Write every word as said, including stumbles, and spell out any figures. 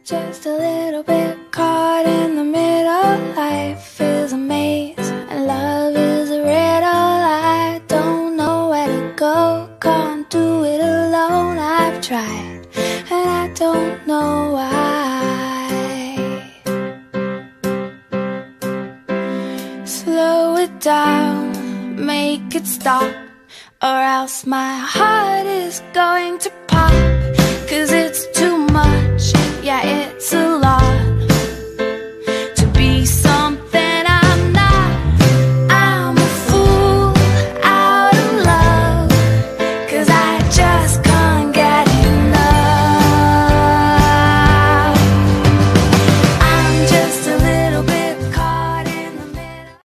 just a little bit caught in the middle. Life is a maze and love is a riddle. I don't know where to go, can't do it alone. I've tried and I don't know why. Slow it down, make it stop, or else my heart is going to